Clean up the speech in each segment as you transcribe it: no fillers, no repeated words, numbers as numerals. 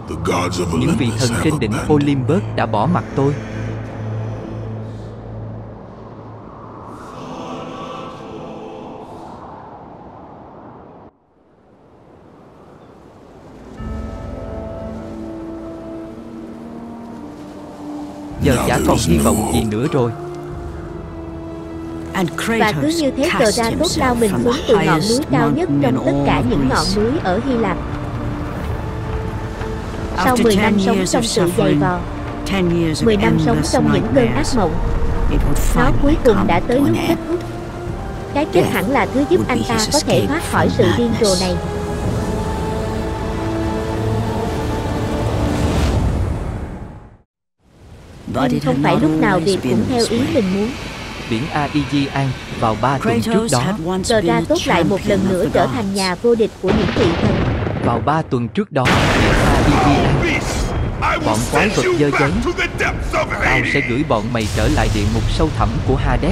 Những vị thần trên đỉnh Olympus đã bỏ mặc tôi. Giờ chả còn hy vọng gì nữa rồi. Và cứ như thế Kratos lao mình xuống từ ngọn núi cao nhất trong tất cả những ngọn núi ở Hy Lạp. Sau 10 năm sống trong sự dày vò, 10 năm sống trong những cơn ác mộng, nó cuối cùng đã tới lúc kết thúc. Cái kết hẳn là thứ giúp anh ta có thể thoát khỏi sự điên rồ này. Nhưng không phải lúc nào việc cũng theo ý mình muốn. Biển Aegean vào 3 tuần trước đó, Kratos lại một lần nữa trở thành nhà vô địch của những vị thần. Vào 3 tuần trước đó, biển Aegean, bọn quái vật dơ giấy, tao sẽ gửi bọn mày trở lại địa ngục sâu thẳm của Hades.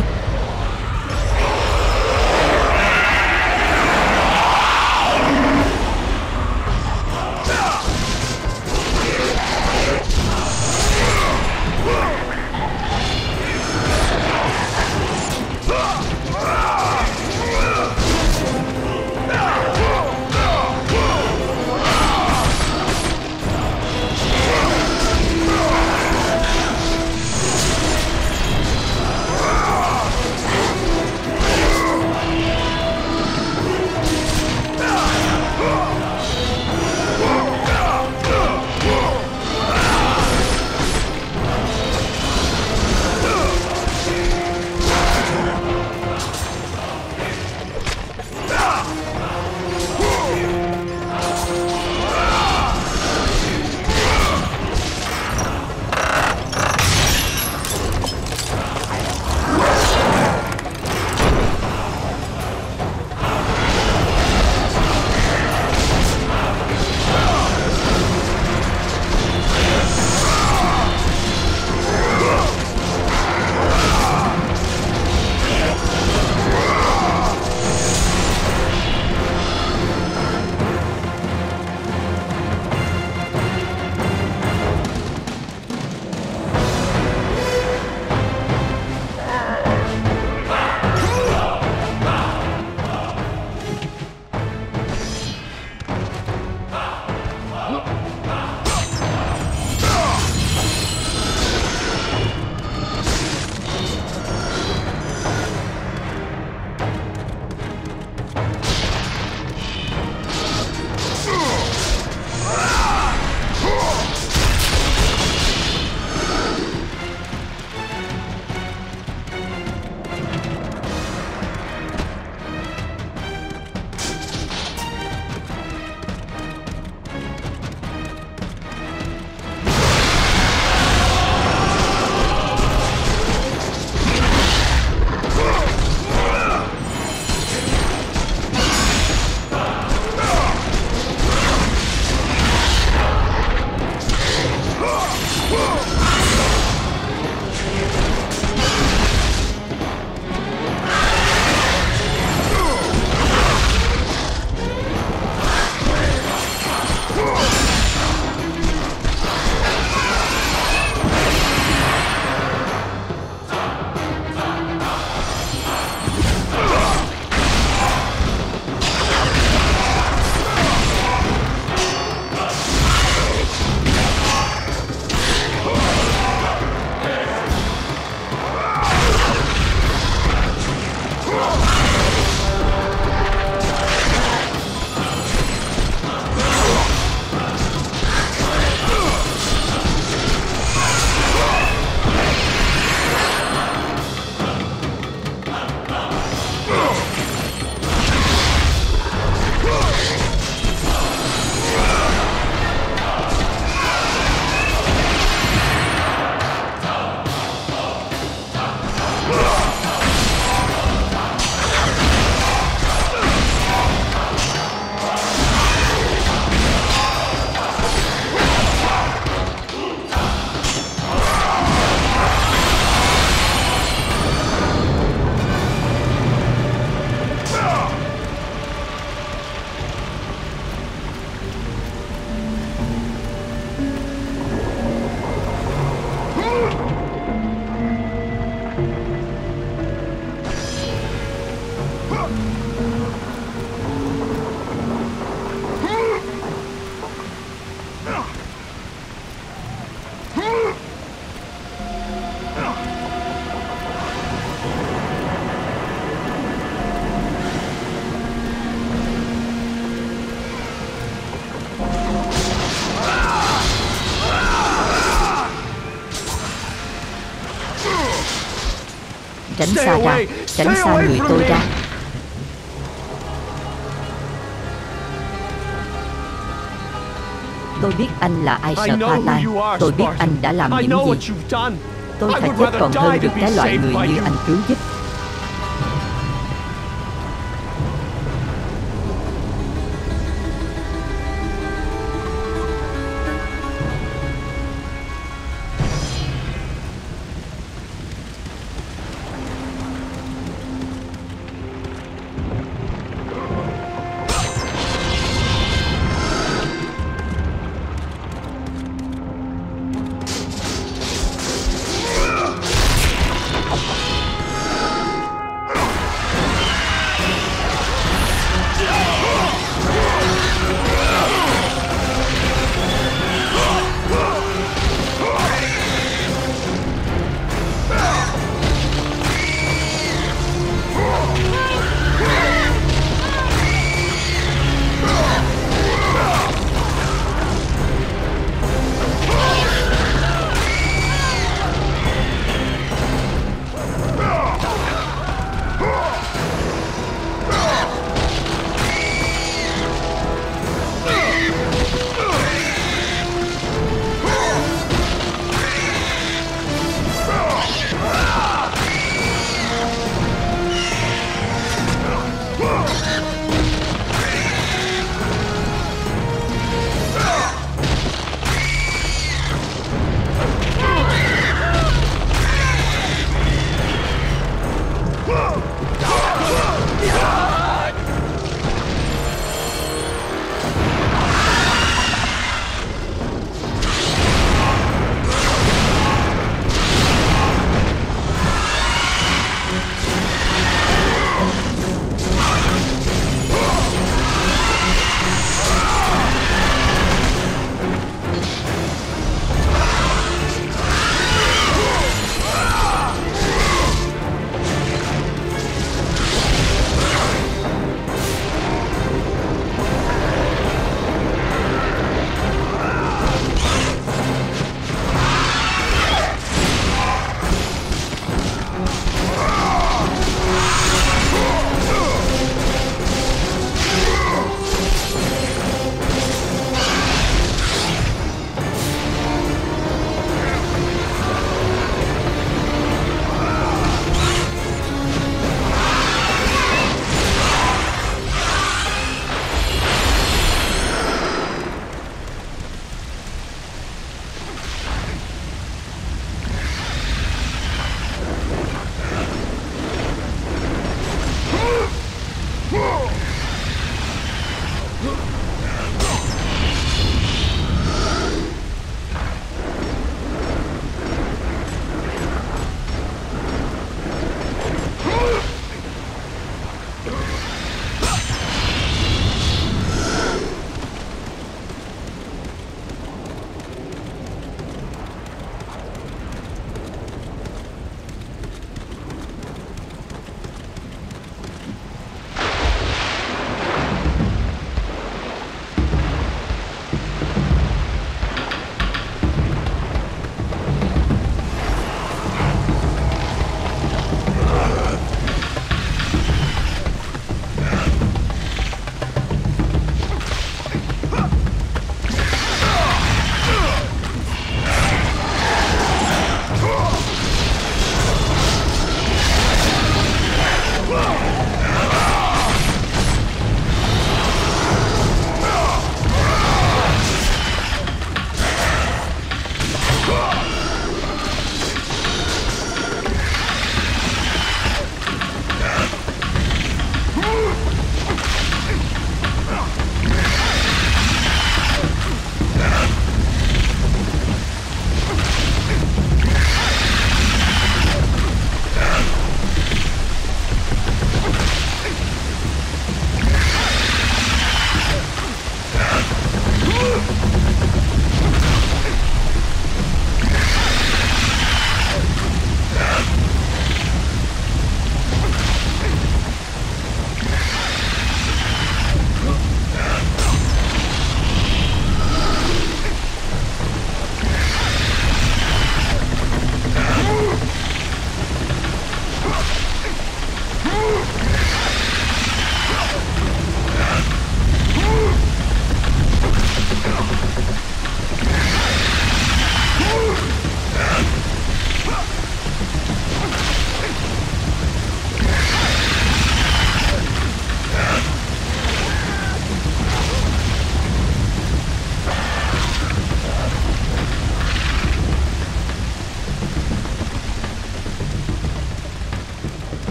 xa ra, tránh xa người tôi ra. Tôi biết anh là Aesir Patai. Tôi biết anh đã làm những gì. Tôi thà chết còn hơn được cái loại người như anh cứu giúp.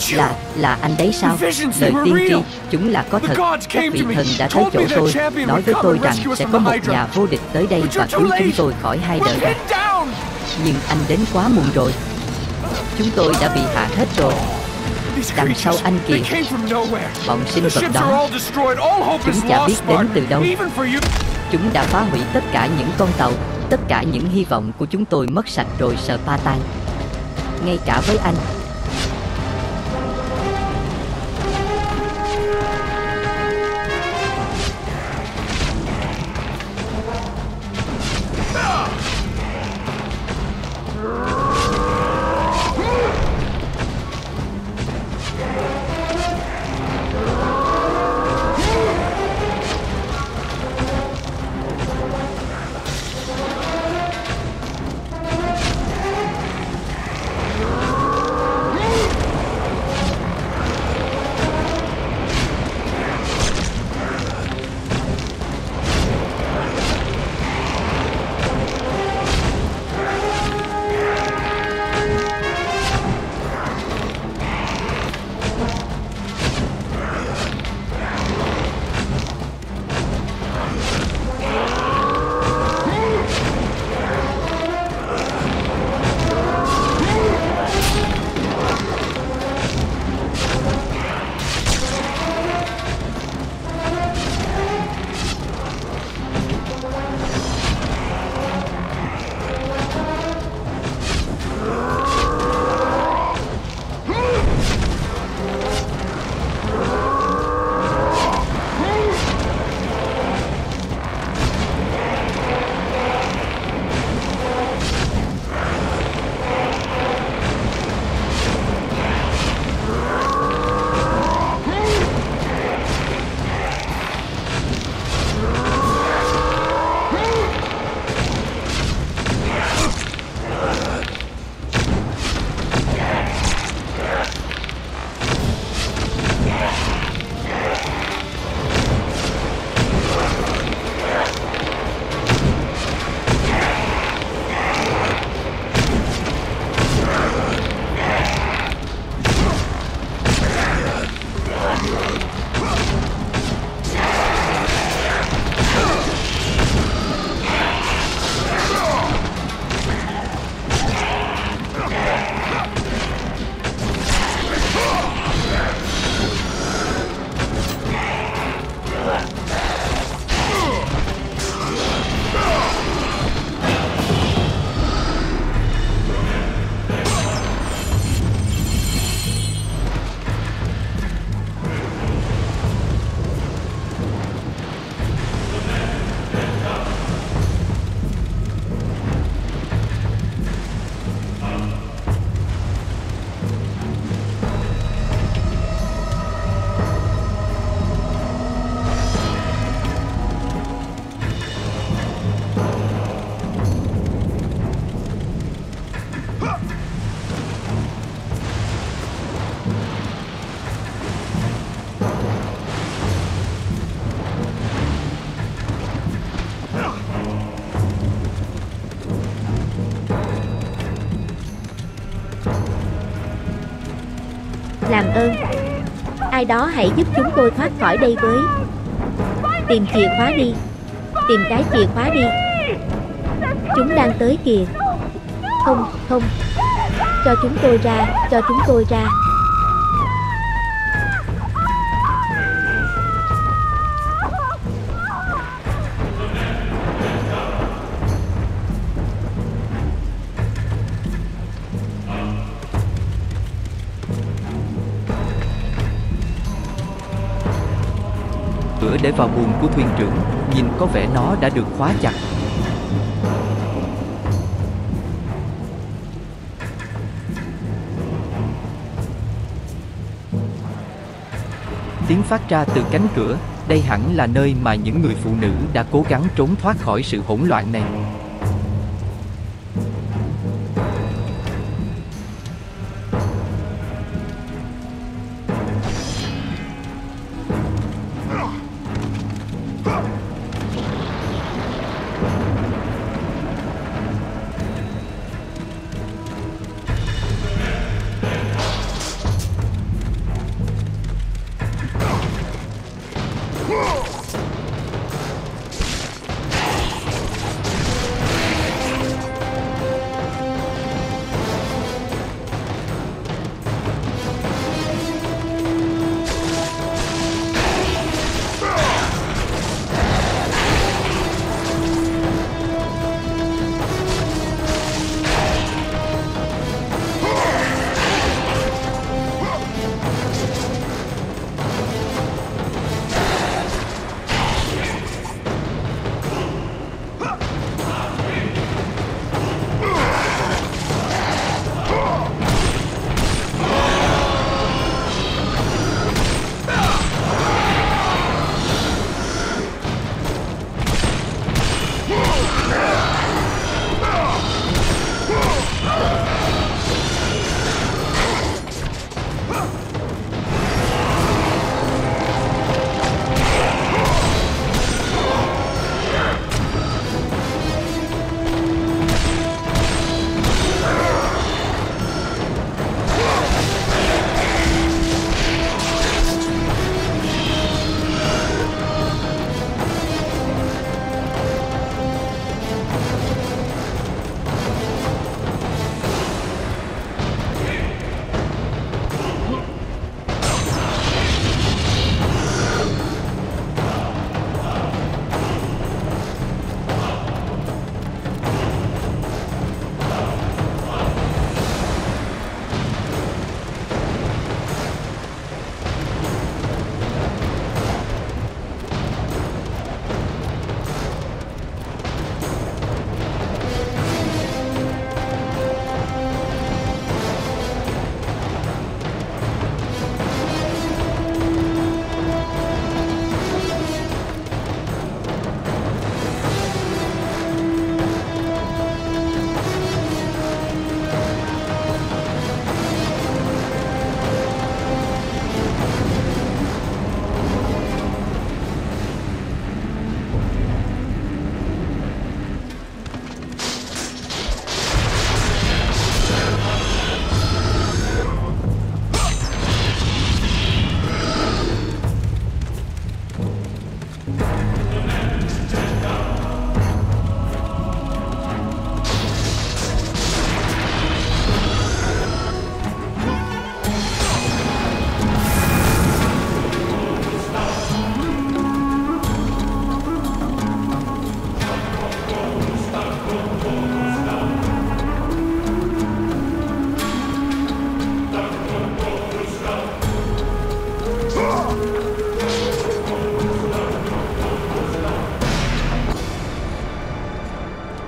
Là anh đấy sao? Lời tiên tri, chúng là có thật. Các vị thần đã tới chỗ tôi, nói với tôi rằng sẽ có một nhà vô địch tới đây và cứu chúng tôi khỏi hai đỡ đạch. Nhưng anh đến quá muộn rồi. Chúng tôi đã bị hạ hết rồi. Đằng sau anh kìa, bọn sinh vật đó, chúng chả biết đến từ đâu. Chúng đã phá hủy tất cả những con tàu. Tất cả những hy vọng của chúng tôi mất sạch rồi, Spartan. Ngay cả với anh. Làm ơn, ai đó hãy giúp chúng tôi thoát khỏi đây với. Tìm chìa khóa đi. Tìm cái chìa khóa đi. Chúng đang tới kìa. Không, không. Cho chúng tôi ra, cho chúng tôi ra. Cửa để vào buồng của thuyền trưởng, nhìn có vẻ nó đã được khóa chặt. Tiếng phát ra từ cánh cửa, đây hẳn là nơi mà những người phụ nữ đã cố gắng trốn thoát khỏi sự hỗn loạn này.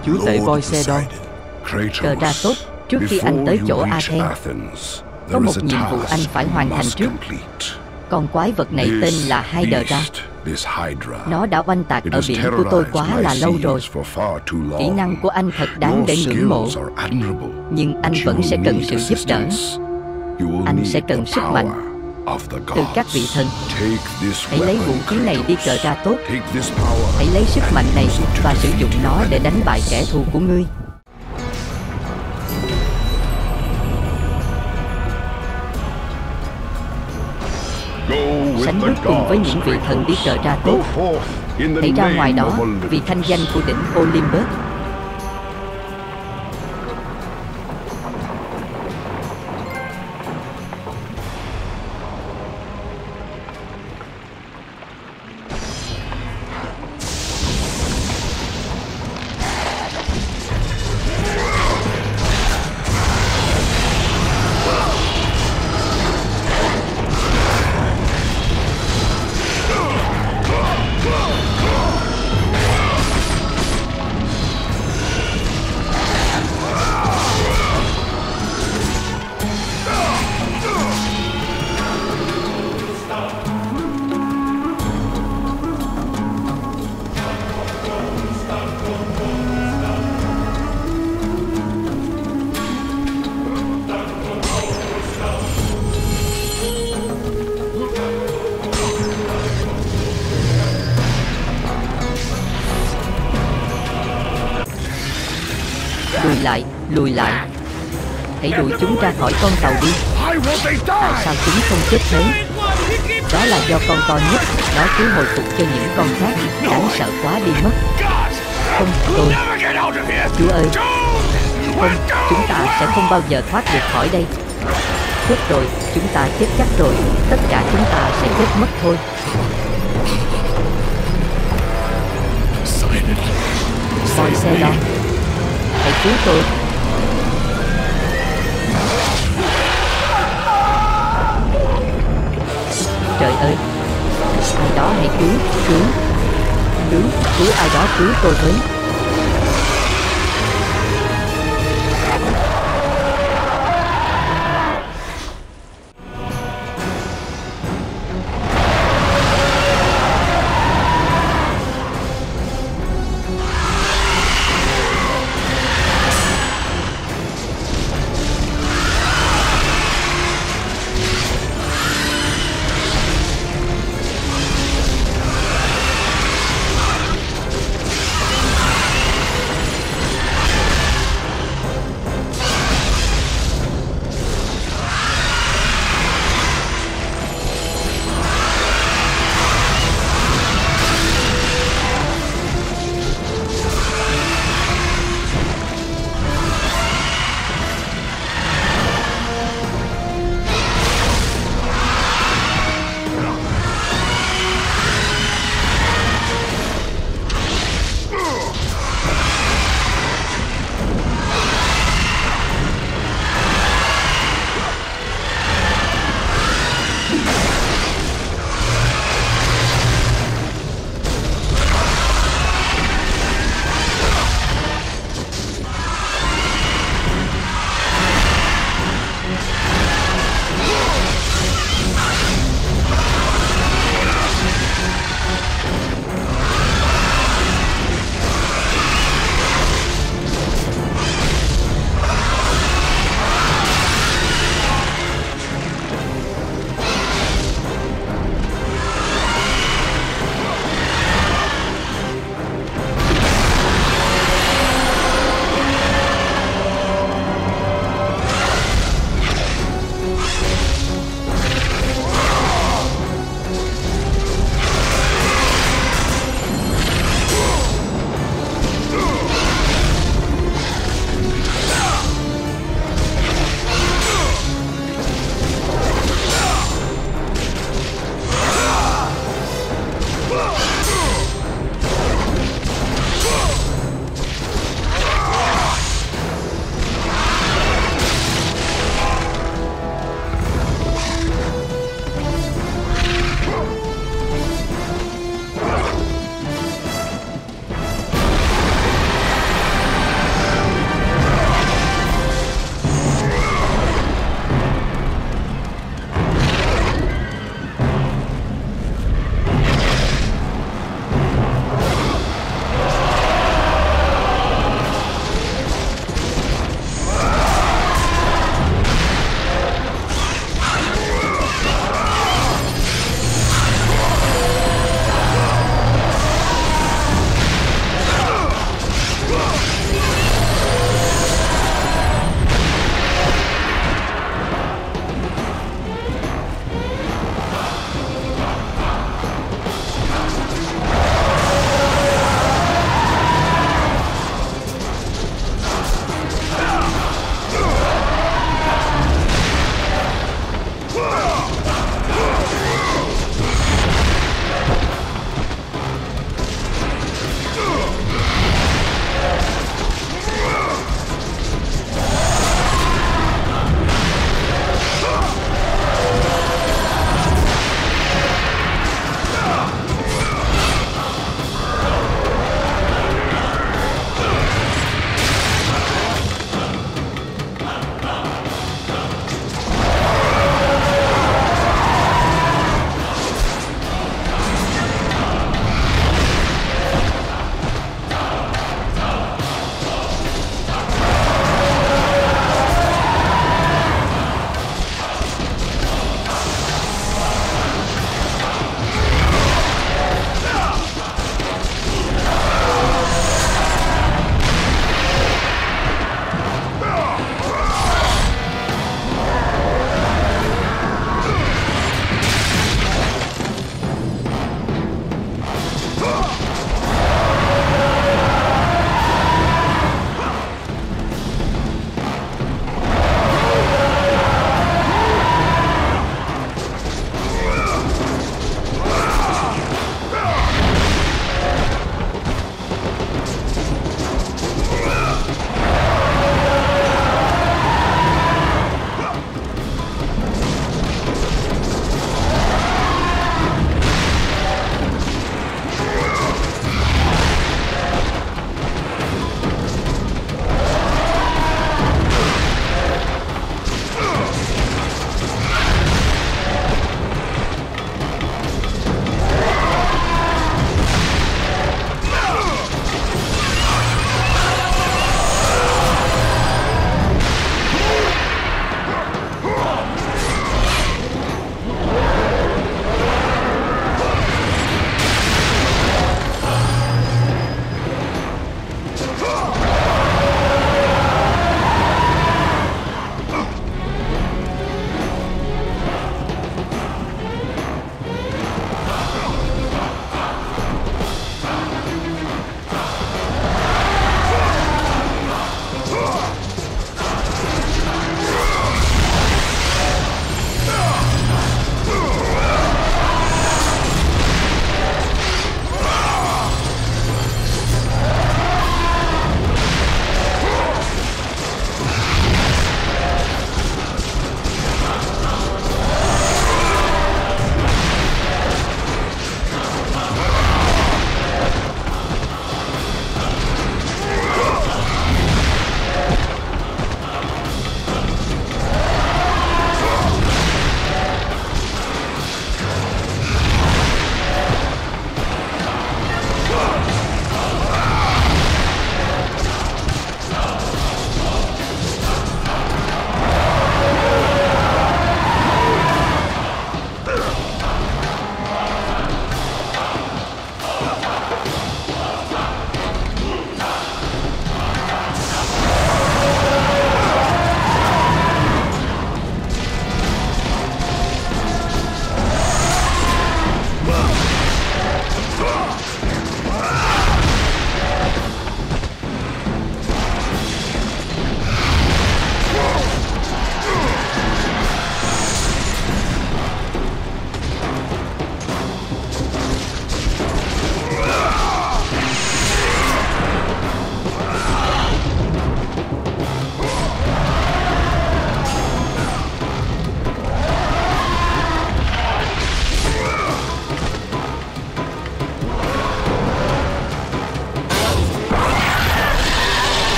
Chúa tể Poseidon. Kratos, trước khi anh tới chỗ Athens, có một nhiệm vụ anh phải hoàn thành trước. Con quái vật này tên là Hydra. Nó đã oanh tạc ở biển của tôi quá là lâu rồi. Kỹ năng của anh thật đáng để ngưỡng mộ. Nhưng anh vẫn sẽ cần sự giúp đỡ. Anh sẽ cần sức mạnh từ các vị thần. Hãy lấy vũ khí này đi Kratos. Hãy lấy sức mạnh này và sử dụng nó để đánh bại kẻ thù của ngươi. Sánh bước cùng với những vị thần đi Kratos. Hãy ra ngoài đó vì thanh danh của đỉnh Olympus. Lùi lại. Hãy đuổi chúng ra khỏi con tàu đi. Tại sao chúng không chết thế? Đó là do con to nhất nó cứ hồi phục cho những con khác. Đáng sợ quá đi mất. Không, tôi. Chúa ơi. Không, chúng ta sẽ không bao giờ thoát được khỏi đây. Chết rồi, chúng ta chết chắc rồi. Tất cả chúng ta sẽ chết mất thôi. Poseidon, hãy cứu tôi. Trời ơi, ai đó hãy cứu ai đó cứu tôi với.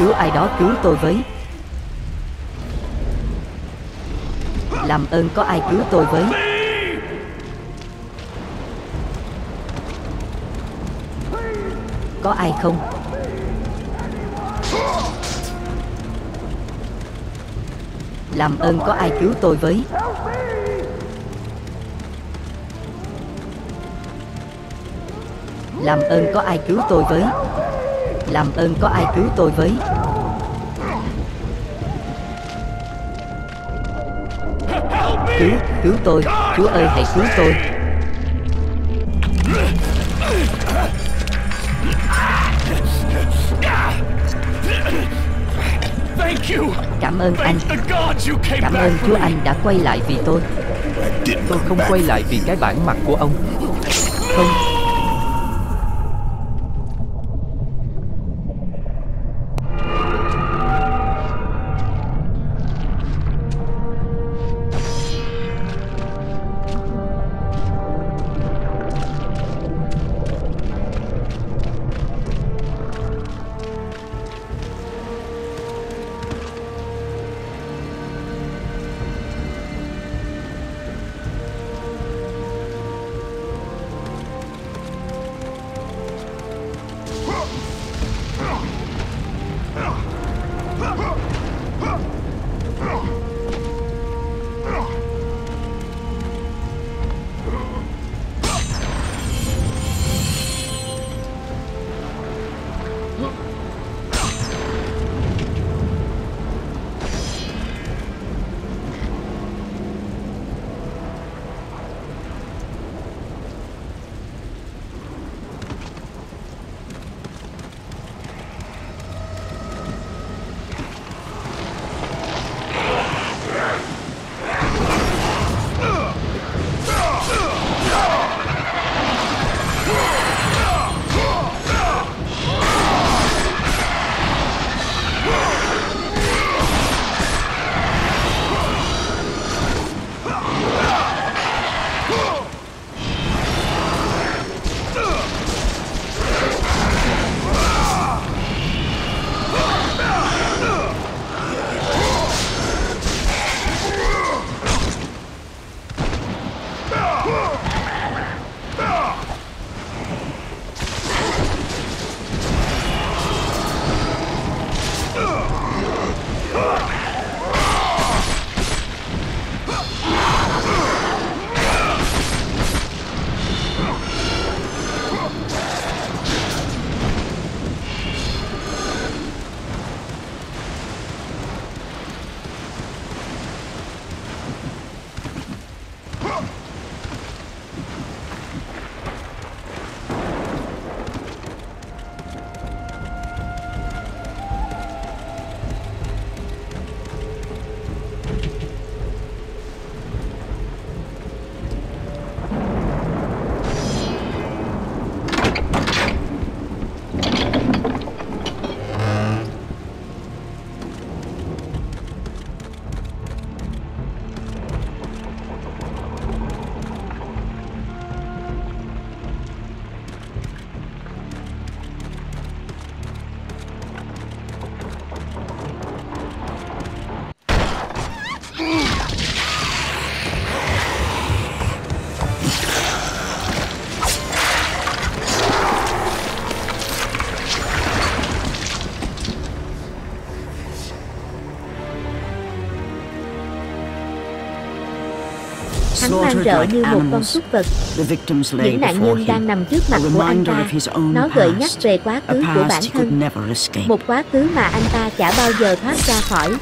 cứu ai đó cứu tôi với. Làm ơn có ai cứu tôi với. Có ai không? Làm ơn có ai cứu tôi với. Làm ơn có ai cứu tôi với. Làm ơn có ai cứu tôi với. Cứu tôi. Chúa ơi hãy cứu tôi. Cảm ơn anh. Cảm ơn Chúa anh đã quay lại vì tôi. Tôi không quay lại vì cái bản mặt của ông. Không. Hắn man rợ như một con súc vật. Những nạn nhân đang nằm trước mặt của anh ta. Nó gợi nhắc về quá khứ của bản thân, một quá khứ mà anh ta chả bao giờ thoát ra khỏi.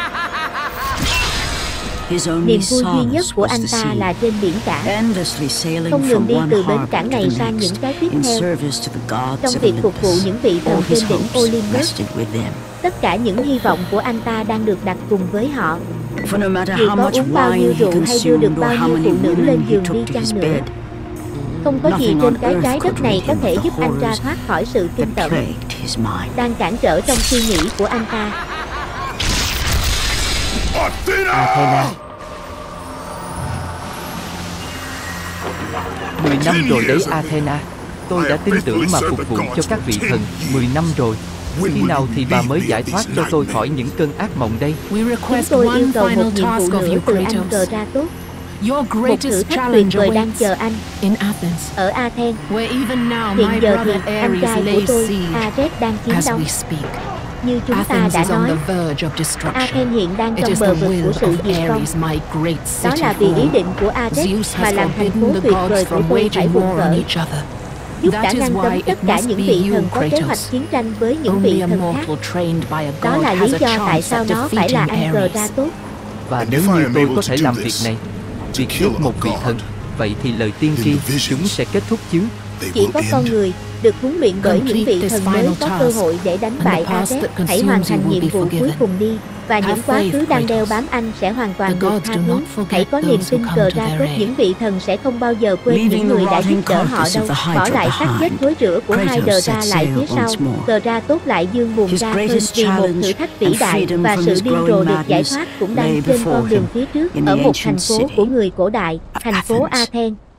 Niềm vui duy nhất của anh ta là trên biển cả, không ngừng đi từ bến cảng này sang những cái tiếp theo, trong việc phục vụ những vị thần trên đỉnh Olympus. Tất cả những hy vọng của anh ta đang được đặt cùng với họ. Dù có uống bao nhiêu rượu hay đưa được bao nhiêu phụ nữ lên giường đi chăng nữa, không có gì trên cái trái đất này có thể giúp anh ta thoát khỏi sự kinh tởm đang cản trở trong suy nghĩ của anh ta. Athena. 10 năm rồi đấy Athena. Tôi đã tin tưởng mà phục vụ cho các vị thần 10 năm rồi. Khi nào thì bà mới giải thoát cho tôi khỏi những cơn ác mộng đây? Chúng tôi yêu cầu một nhiệm vụ nữa từ anh Kratos. Một thử thách tuyệt vời đang chờ anh ở Athens. Hiện giờ thì anh trai của tôi, Ares, đang chiến đấu. Như chúng ta đã nói, Athens hiện đang trong bờ vực của sự diệt vong. Đó là vì ý định của Ares mà làm thành phố tuyệt vời của tôi phải vụn vỡ, giúp đã ngăn cấm tất cả những vị thần có kế hoạch chiến tranh với những vị thần khác. Đó là lý do tại sao nó phải là anh Kratos. Và nếu như tôi có thể làm việc này, việc giết một vị thần, vậy thì lời tiên tri chúng sẽ kết thúc chứ? Chỉ có con người được huấn luyện bởi những vị thần mới có cơ hội để đánh bại Ares. Hãy hoàn thành nhiệm vụ cuối cùng đi, và những quá khứ đang đeo bám anh sẽ hoàn toàn được tha thứ. Hãy có niềm tin Kratos, những vị thần sẽ không bao giờ quên những người đã giúp đỡ họ đâu. Bỏ lại xác chết thối rữa của Hydra lại phía sau. Kratos lại dương buồn ra hơn vì một thử thách vĩ đại, và sự điên rồ được giải thoát cũng đang trên con đường phía trước, ở một thành phố của người cổ đại, thành phố Athens.